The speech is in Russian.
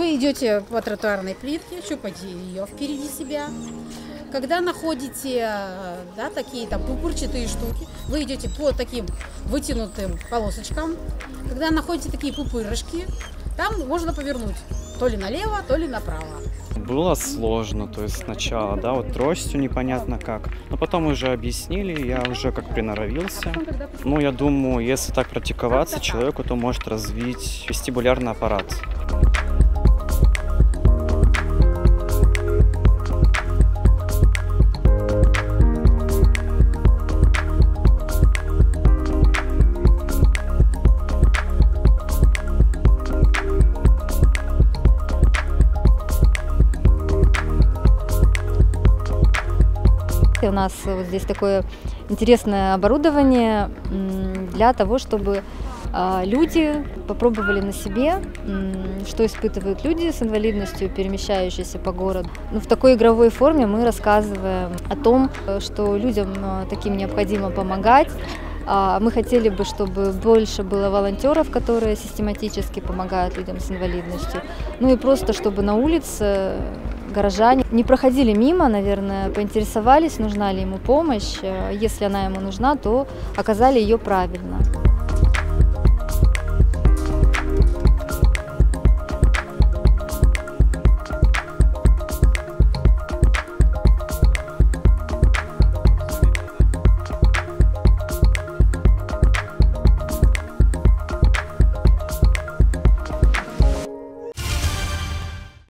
Вы идете по тротуарной плитке, щупаете ее впереди себя. Когда находите, да, такие там пупырчатые штуки, вы идете по таким вытянутым полосочкам. Когда находите такие пупырышки, там можно повернуть то ли налево, то ли направо. Было сложно, то есть сначала, да, вот тростью непонятно как, но потом уже объяснили, я уже как приноровился. Ну, я думаю, если так практиковаться человеку, то может развить вестибулярный аппарат. У нас вот здесь такое интересное оборудование для того, чтобы люди попробовали на себе, что испытывают люди с инвалидностью, перемещающиеся по городу. В такой игровой форме мы рассказываем о том, что людям таким необходимо помогать. Мы хотели бы, чтобы больше было волонтеров, которые систематически помогают людям с инвалидностью. Ну и просто, чтобы на улице горожане не проходили мимо, наверное, поинтересовались, нужна ли ему помощь. Если она ему нужна, то оказали ее правильно.